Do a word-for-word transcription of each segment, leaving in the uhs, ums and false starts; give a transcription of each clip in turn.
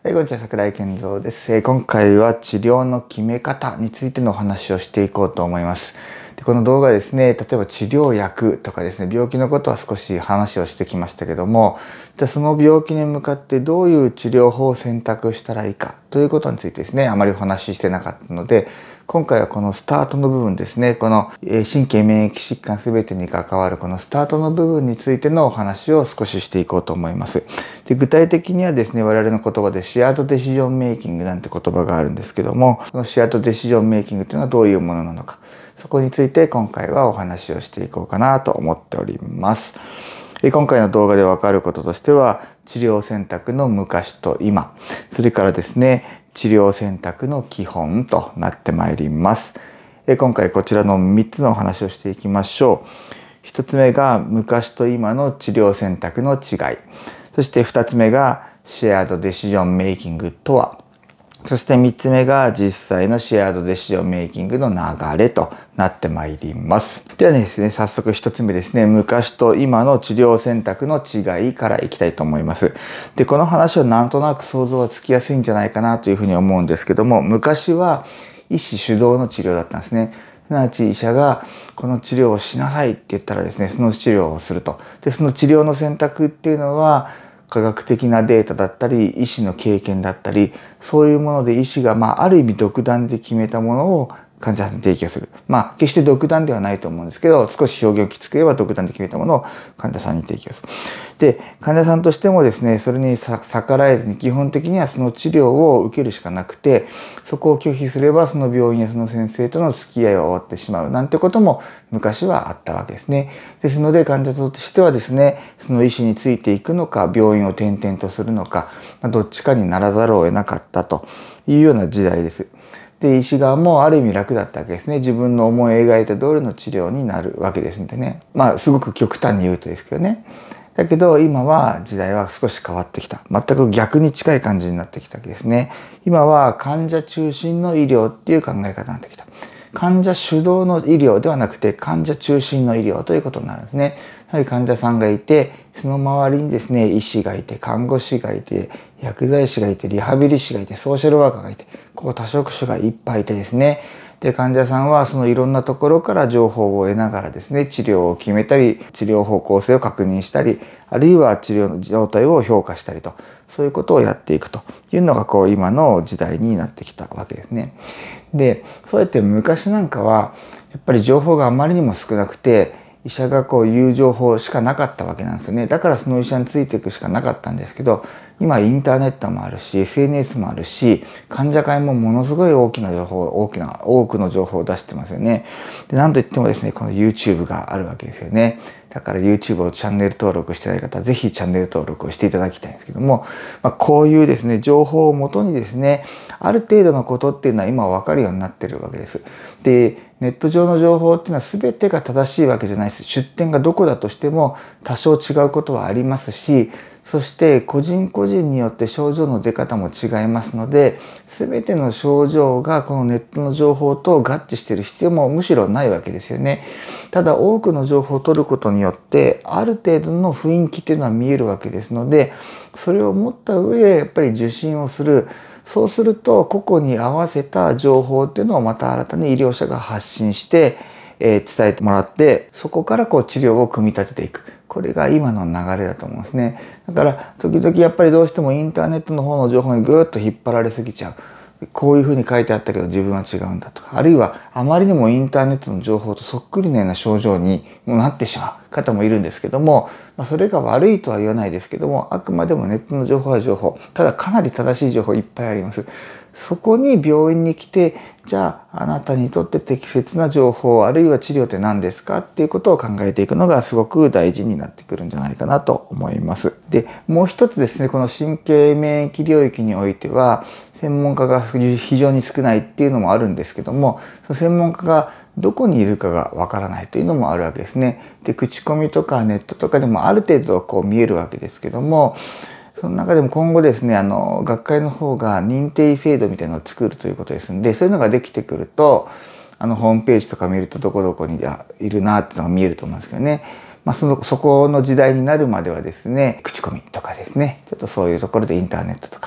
はい、こんにちは、桜井健三です。えー今回は治療の決め方についてのお話をしていこうと思います。で、この動画ですね、例えば治療薬とかですね、病気のことは少し話をしてきましたけども、じゃあその病気に向かってどういう治療法を選択したらいいかということについてですね、あまりお話ししてなかったので、今回はこのスタートの部分ですね、このえー神経免疫疾患すべてに関わるこのスタートの部分についてのお話を少ししていこうと思います。で、具体的にはですね、我々の言葉でシェアードデシジョンメイキングなんて言葉があるんですけども、このシェアードデシジョンメイキングというのはどういうものなのか、そこについて今回はお話をしていこうかなと思っております。で、今回の動画でわかることとしては、治療選択の昔と今、それからですね、治療選択の基本となってまいります。今回こちらのみっつのお話をしていきましょう。ひとつめが昔と今の治療選択の違い。そしてふたつめがシェアードデシジョンメイキングとは。そしてみっつめが実際のシェアードデシジョンメイキングの流れとなってまいります。ではですね、早速ひとつめですね、昔と今の治療選択の違いからいきたいと思います。で、この話はなんとなく想像はつきやすいんじゃないかなというふうに思うんですけども、昔は医師主導の治療だったんですね。すなわち医者がこの治療をしなさいって言ったらですね、その治療をすると。で、その治療の選択っていうのは科学的なデータだったり、医師の経験だったり、そういうもので医師がまあある意味独断で決めたものを患者さんに提供する。まあ決して独断ではないと思うんですけど、少し表現をきつく言えば独断で決めたものを患者さんに提供する。で、患者さんとしてもですね、それに逆らえずに基本的にはその治療を受けるしかなくて、そこを拒否すればその病院やその先生との付き合いは終わってしまうなんてことも昔はあったわけですね。ですので患者としてはですね、その医師についていくのか、病院を転々とするのか、どっちかにならざるを得なかったというような時代です。で、医師側もある意味楽だったわけですね。自分の思い描いた通りの治療になるわけですんでね。まあすごく極端に言うとですけどね。だけど今は時代は少し変わってきた。全く逆に近い感じになってきたわけですね。今は患者中心の医療っていう考え方になってきた。患者主導の医療ではなくて患者中心の医療ということになるんですね。やはり患者さんがいて、その周りにですね、医師がいて、看護師がいて、薬剤師がいて、リハビリ師がいて、ソーシャルワーカーがいて、こう多職種がいっぱいいてですね、で、患者さんはそのいろんなところから情報を得ながらですね、治療を決めたり、治療方向性を確認したり、あるいは治療の状態を評価したりと、そういうことをやっていくというのがこう今の時代になってきたわけですね。で、そうやって昔なんかはやっぱり情報があまりにも少なくて、医者がこう言う情報しかなかったわけなんですよね。だからその医者についていくしかなかったんですけど、今インターネットもあるし エスエヌエス もあるし、患者会もものすごい大きな情報大きな多くの情報を出してますよね。で、なんといってもですね、この YouTube があるわけですよね。だから YouTube をチャンネル登録してない方はぜひチャンネル登録をしていただきたいんですけども、まあ、こういうですね情報をもとにですね、ある程度のことっていうのは今分かるようになってるわけです。で、ネット上の情報っていうのは全てが正しいわけじゃないです。出典がどこだとしても多少違うことはありますし、そして個人個人によって症状の出方も違いますので、全ての症状がこのネットの情報と合致している必要もむしろないわけですよね。ただ多くの情報を取ることによってある程度の雰囲気っていうのは見えるわけですので、それを持った上でやっぱり受診をする。そうすると個々に合わせた情報っていうのをまた新たに医療者が発信して、えー、伝えてもらって、そこからこう治療を組み立てていく。これが今の流れだと思うんですね。だから時々やっぱりどうしてもインターネットの方の情報にぐーっと引っ張られすぎちゃう。こういうふうに書いてあったけど自分は違うんだとか、あるいはあまりにもインターネットの情報とそっくりなような症状にもなってしまう方もいるんですけども、まあ、それが悪いとは言わないですけども、あくまでもネットの情報は情報。ただかなり正しい情報いっぱいあります。そこに病院に来て、じゃああなたにとって適切な情報、あるいは治療って何ですかっていうことを考えていくのがすごく大事になってくるんじゃないかなと思います。で、もう一つですね、この神経免疫領域においては専門家が非常に少ないっていうのもあるんですけども、その専門家がどこにいるかがわからないというのもあるわけですね。で、口コミとかネットとかでもある程度こう見えるわけですけども、その中でも今後ですね、あの学会の方が認定制度みたいなのを作るということですので、そういうのができてくると、あのホームページとか見るとどこどこにいるなっていうのが見えると思うんですけどね。まあ、そのそこの時代になるまではですね、口コミとかですね、ちょっとそういうところでインターネットとか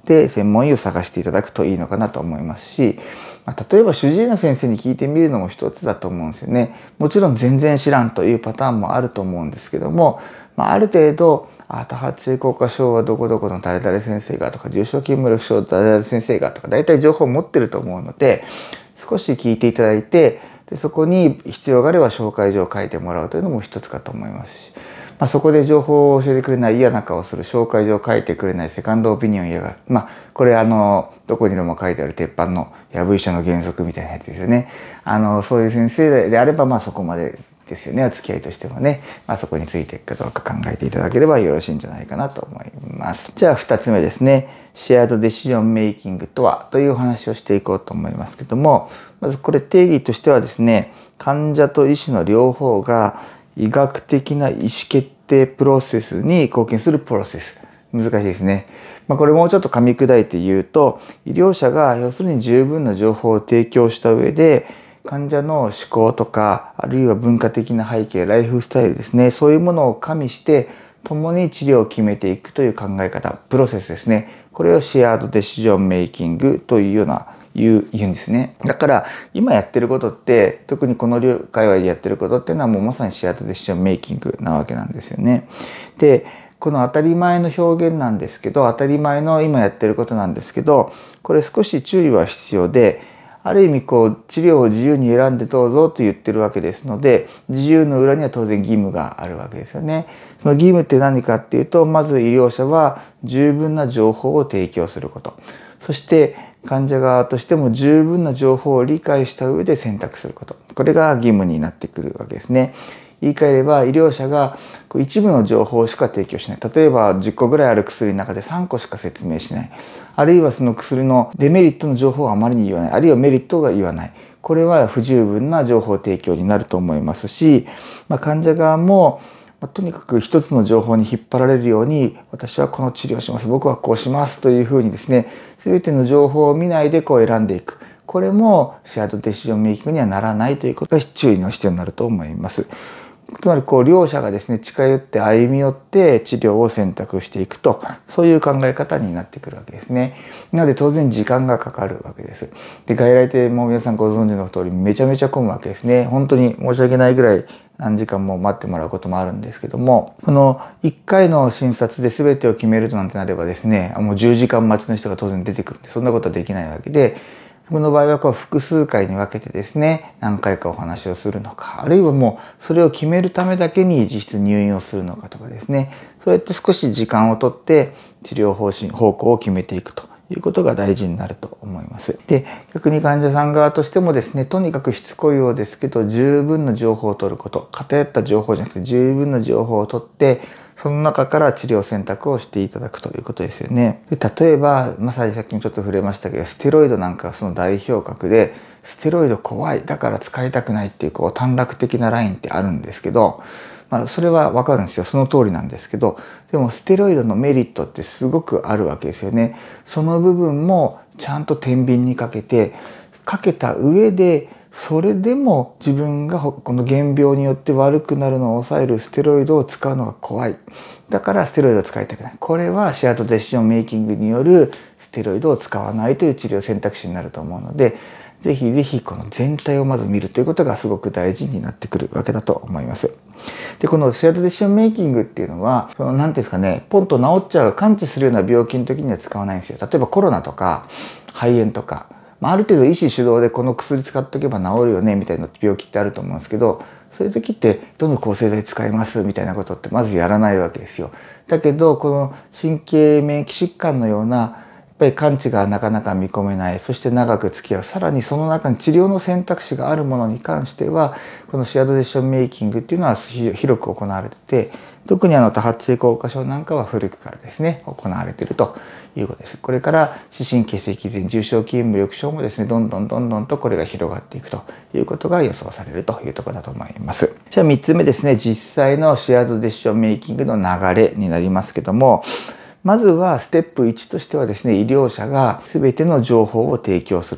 で専門医を探していただくといいのかなと思いますし、まあ、例えば主治医の先生に聞いてみるのも一つだと思うんですよね。もちろん全然知らんというパターンもあると思うんですけども、まあ、ある程度あ多発性硬化症はどこどこの誰々先生がとか、重症筋無力症誰々先生がとか、大体情報を持ってると思うので、少し聞いていただいて、でそこに必要があれば紹介状を書いてもらうというのも一つかと思いますし、まあ、そこで情報を教えてくれない嫌な顔をする、紹介状を書いてくれないセカンドオピニオン嫌がる、まあこれあのどこにでも書いてある鉄板のやぶ医者の原則みたいなやつですよね。あのそういう先生であればまあそこまでですよね、お付き合いとしてもね、まあ、そこについていくかどうか考えていただければよろしいんじゃないかなと思います。じゃあふたつめですね、シェアドデシジョンメイキングとはというお話をしていこうと思いますけども、まずこれ定義としてはですね、患者と医師の両方が医学的な意思決定プロセスに貢献するプロセス。難しいですね。まあ、これもうちょっと噛み砕いて言うと、医療者が要するに十分な情報を提供した上で、患者の思考とか、あるいは文化的な背景、ライフスタイルですね、そういうものを加味して共に治療を決めていくという考え方、プロセスですね。これをシェアードデシジョンメイキングというような言う言うんですね。だから今やってることって、特にこの界隈でやってることっていうのはもうまさにシェアードデシジョンメイキングなわけなんですよね。でこの当たり前の表現なんですけど、当たり前の今やってることなんですけど、これ少し注意は必要で、ある意味こう治療を自由に選んでどうぞと言ってるわけですので、自由の裏には当然義務があるわけですよね。その義務って何かっていうと、まず医療者は十分な情報を提供すること、そして患者側としても十分な情報を理解した上で選択すること、これが義務になってくるわけですね。言い換えれば医療者が一部の情報しか提供しない。例えばじゅっこぐらいある薬の中でさんこしか説明しない。あるいはその薬のデメリットの情報をあまりに言わない。あるいはメリットが言わない。これは不十分な情報提供になると思いますし、まあ、患者側もとにかく一つの情報に引っ張られるように、私はこの治療をします、僕はこうしますというふうにですね、全ての情報を見ないでこう選んでいく。これもシェアードデシジョンメイキングにはならないということが注意の必要になると思います。つまりこう両者がですね、近寄って歩み寄って治療を選択していくと、そういう考え方になってくるわけですね。なので当然時間がかかるわけです。で、外来ってもう皆さんご存知の通りめちゃめちゃ混むわけですね。本当に申し訳ないぐらい何時間も待ってもらうこともあるんですけども、このいっかいの診察で全てを決めるとなんてなればですね、もうじゅうじかん待ちの人が当然出てくるんで、そんなことはできないわけで、僕の場合はこう複数回に分けてですね、何回かお話をするのか、あるいはもうそれを決めるためだけに実質入院をするのかとかですね、そうやって少し時間をとって治療方針、方向を決めていくということが大事になると思います。で、逆に患者さん側としてもですね、とにかくしつこいようですけど、十分な情報を取ること、偏った情報じゃなくて十分な情報を取って、その中から治療選択をしていただくということですよね。で例えば、まさにさっきもちょっと触れましたけど、ステロイドなんかはその代表格で、ステロイド怖い、だから使いたくないっていうこう短絡的なラインってあるんですけど、まあ、それはわかるんですよ。その通りなんですけど、でもステロイドのメリットってすごくあるわけですよね。その部分もちゃんと天秤にかけて、かけた上で、それでも自分がこの原病によって悪くなるのを抑えるステロイドを使うのが怖い。だからステロイドを使いたくない。これはシェアードデシジョンメイキングによるステロイドを使わないという治療選択肢になると思うので、ぜひぜひこの全体をまず見るということがすごく大事になってくるわけだと思います。で、このシェアードデシジョンメイキングっていうのは、その何ていうんですかね、ポンと治っちゃう、完治するような病気の時には使わないんですよ。例えばコロナとか肺炎とか、ある程度医師主導でこの薬使っておけば治るよねみたいな病気ってあると思うんですけど、そういう時ってどの抗生剤使いますみたいなことってまずやらないわけですよ。だけどこの神経免疫疾患のようなやっぱり完治がなかなか見込めない、そして長く付き合う、さらにその中に治療の選択肢があるものに関しては、このシェアードデシジョンメイキングっていうのは広く行われてて、特にあの多発性硬化症なんかは古くからですね行われているということです。これから視神経脊髄重症筋無力症もですね、どんどんどんどんとこれが広がっていくということが予想されるというところだと思います。じゃあみっつめですね、実際のシェアードデシジョンメイキングの流れになりますけども、まずはステップいちとしてはですね、医療者が全ての情報を提供するとい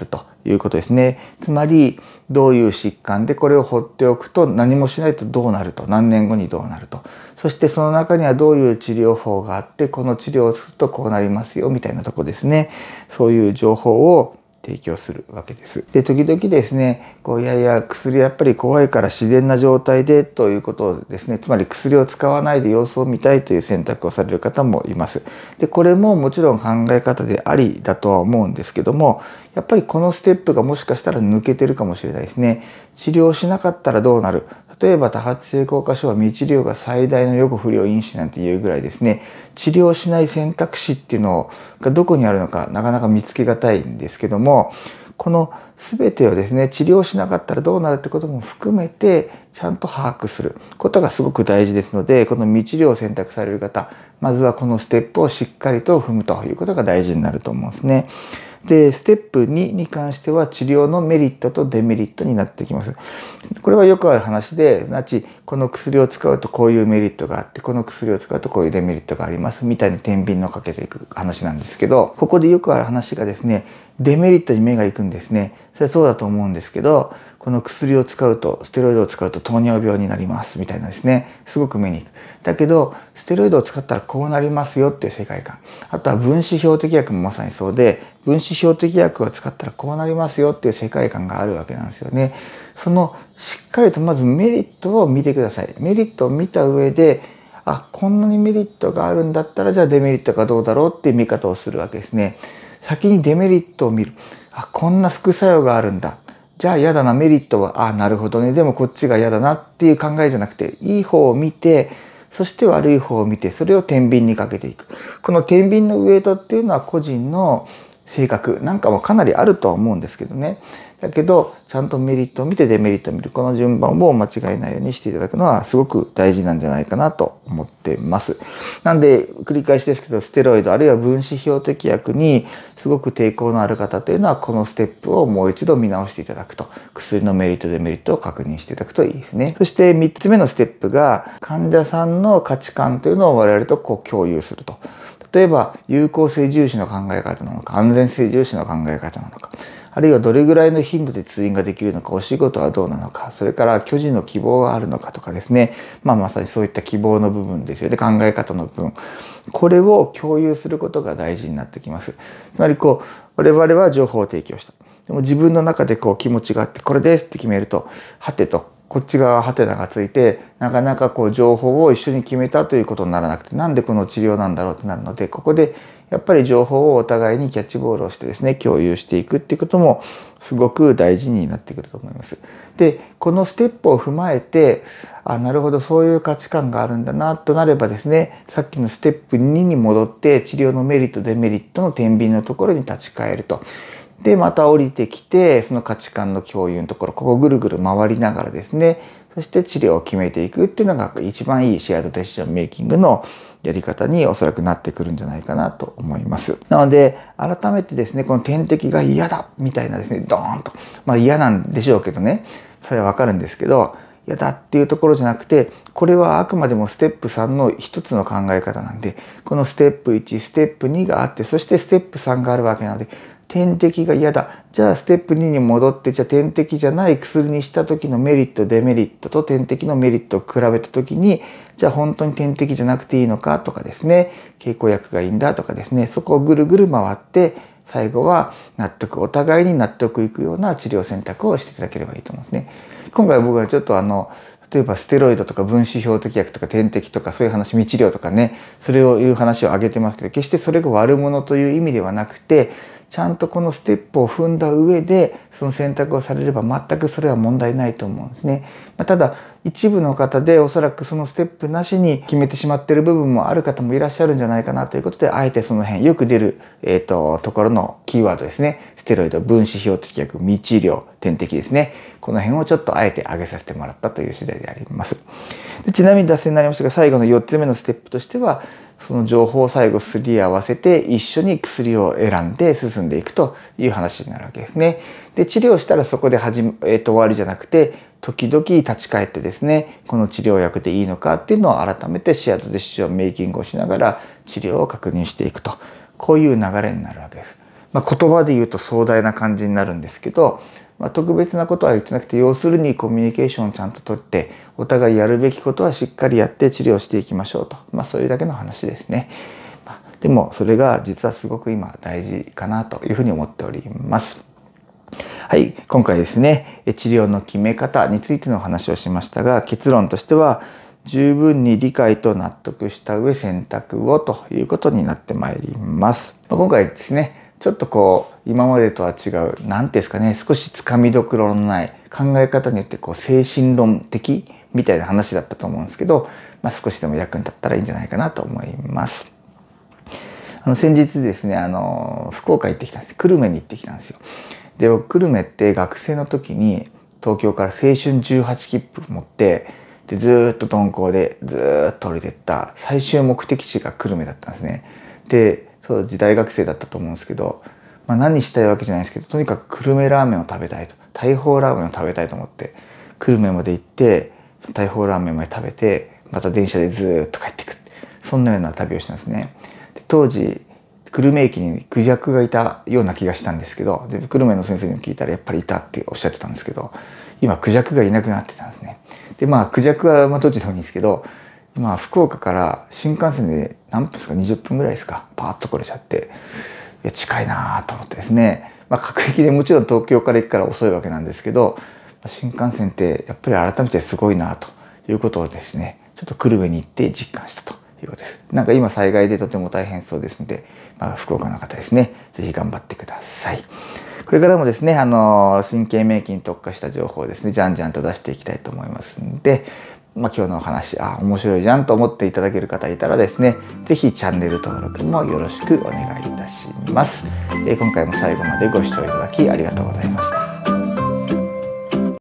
いうことですね。つまりどういう疾患でこれを放っておくと何もしないとどうなると、何年後にどうなると、そしてその中にはどういう治療法があってこの治療をするとこうなりますよみたいなとこですね。そういう情報を提供するわけです。で時々ですねこういやいや薬やっぱり怖いから自然な状態でということをですね、つまり薬を使わないで様子を見たいという選択をされる方もいます。でこれももちろん考え方でありだとは思うんですけども、やっぱりこのステップがもしかしたら抜けてるかもしれないですね。治療しなかったらどうなる、例えば多発性硬化症は未治療が最大の予後不良因子なんていうぐらいですね、治療しない選択肢っていうのがどこにあるのかなかなか見つけがたいんですけども、この全てをですね治療しなかったらどうなるってことも含めてちゃんと把握することがすごく大事ですので、この未治療を選択される方、まずはこのステップをしっかりと踏むということが大事になると思うんですね。でステップにに関しては治療のメリットとデメリットになってきます。これはよくある話で、すなわちこの薬を使うとこういうメリットがあってこの薬を使うとこういうデメリットがありますみたいな天秤のかけていく話なんですけど、ここでよくある話がですねデメリットに目がいくんですね。それはそうだと思うんですけど、この薬を使うとステロイドを使うと糖尿病になりますみたいなですね、すごく目にいく。だけどステロイドを使ったらこうなりますよっていう世界観、あとは分子標的薬もまさにそうで、分子標的薬を使ったらこうなりますよっていう世界観があるわけなんですよね。そのしっかりとまずメリットを見てください。メリットを見た上で、あ、こんなにメリットがあるんだったらじゃあデメリットがどうだろうっていう見方をするわけですね。先にデメリットを見る。あ、こんな副作用があるんだ。じゃあ嫌だな、メリットは、あ、なるほどね、でもこっちが嫌だなっていう考えじゃなくて、いい方を見て、そして悪い方を見て、それを天秤にかけていく。この天秤のウエイトっていうのは個人の性格なんかもかなりあるとは思うんですけどね。だけどちゃんとメリットを見てデメリットを見る、この順番を間違えないようにしていただくのはすごく大事なんじゃないかなと思ってます。なんで繰り返しですけど、ステロイドあるいは分子標的薬にすごく抵抗のある方というのはこのステップをもう一度見直していただくと、薬のメリットデメリットを確認していただくといいですね。そしてみっつめのステップが患者さんの価値観というのを我々とこう共有すると。例えば有効性重視の考え方なのか、安全性重視の考え方なのか、あるいはどれぐらいの頻度で通院ができるのか、お仕事はどうなのか、それから居住の希望があるのかとかですね、まあ、まさにそういった希望の部分ですよね、考え方の部分、これを共有することが大事になってきます。つまりこう我々は情報を提供した、でも自分の中でこう気持ちがあってこれですって決めると、はてとこっち側はハテナがついて、なかなかこう情報を一緒に決めたということにならなくて、なんでこの治療なんだろうってなるので、ここでやっぱり情報をお互いにキャッチボールをしてですね、共有していくっていうこともすごく大事になってくると思います。でこのステップを踏まえて、あ、なるほどそういう価値観があるんだなとなればですね、さっきのステップにに戻って治療のメリットデメリットの天秤のところに立ち返ると。でまた降りてきて、その価値観の共有のところ、ここをぐるぐる回りながらですね、そして治療を決めていくっていうのが一番いいシェアドデシジョンメイキングのやり方におそらくなってくるんじゃないかなと思います。なので改めてですね、この点滴が嫌だみたいなですね、ドーンと、まあ嫌なんでしょうけどね、それはわかるんですけど、嫌だっていうところじゃなくて、これはあくまでもステップさんの一つの考え方なんで、このステップいち、ステップにがあって、そしてステップさんがあるわけなので、点滴が嫌だ、じゃあステップにに戻って、じゃあ点滴じゃない薬にした時のメリットデメリットと点滴のメリットを比べた時に、じゃあ本当に点滴じゃなくていいのかとかですね、経口薬がいいんだとかですね、そこをぐるぐる回って最後は納得、お互いに納得いくような治療選択をしていただければいいと思うんですね。今回僕はちょっとあの例えばステロイドとか分子標的薬とか点滴とかそういう話、未治療とかね、それをいう話を挙げてますけど、決してそれが悪者という意味ではなくて、ちゃんとこのステップを踏んだ上でその選択をされれば全くそれは問題ないと思うんですね。ただ一部の方でおそらくそのステップなしに決めてしまっている部分もある方もいらっしゃるんじゃないかなということで、あえてその辺よく出る、えー、とところのキーワードですね、ステロイド、分子標的薬、未治療、点滴ですね、この辺をちょっとあえて挙げさせてもらったという次第であります。でちなみに脱線になりましたが、最後のよっつめのステップとしては、その情報を最後すり合わせて一緒に薬を選んで進んでいくという話になるわけですね。で治療したらそこで始め、えー、と終わりじゃなくて、時々立ち返ってですね、この治療薬でいいのかっていうのを改めてシェアデシジョンメイキングをしながら治療を確認していくと、こういう流れになるわけです。 まあ、言葉で言うと壮大な感じになるんですけど、まあ、特別なことは言ってなくて、要するにコミュニケーションをちゃんととってお互いやるべきことはしっかりやって治療していきましょうと、まあ、そういうだけの話ですね。まあ、でもそれが実はすごく今大事かなというふうに思っております。はい、今回ですね、治療の決め方についての話をしましたが、結論としては十分に理解と納得した上選択をということになってまいります。今回ですね、ちょっとこう今までとは違う、何ていうんですかね、少しつかみどころのない考え方によってこう精神論的みたいな話だったと思うんですけど、まあ、少しでも役に立ったらいいんじゃないかなと思います。あの先日ですね、あの福岡行ってきたんです。久留米に行ってきたんですよ。で、僕久留米って学生の時に東京から青春じゅうはち切符持ってでずっと鈍行でずっと降りてった最終目的地が久留米だったんですね。で当時大学生だったと思うんですけど、まあ、何したいわけじゃないですけど、とにかく久留米ラーメンを食べたいと、大砲ラーメンを食べたいと思って久留米まで行って大砲ラーメンまで食べて、また電車でずっと帰ってくる、そんなような旅をしたんですね。で当時久留米駅にクジャクがいたような気がしたんですけど、で久留米の先生にも聞いたらやっぱりいたっておっしゃってたんですけど、今クジャクがいなくなってたんですね。でまあクジャクはまあどっちでもいいんですけど、今福岡から新幹線で何分ですか、にじゅっぷんぐらいですか、パーッと来れちゃって、いや近いなと思ってですね、まあ、各駅でもちろん東京から行くから遅いわけなんですけど、新幹線ってやっぱり改めてすごいなということをですね、ちょっと久留米に行って実感したということです。なんか今災害でとても大変そうですので、まあ、福岡の方ですね、是非頑張ってください。これからもですね、あの神経免疫に特化した情報をですね、じゃんじゃんと出していきたいと思いますんで、まあ、今日のお話、あ、面白いじゃんと思っていただける方いたらですね、是非チャンネル登録もよろしくお願いいたします。えー、今回も最後までご視聴いただきありがとうございました。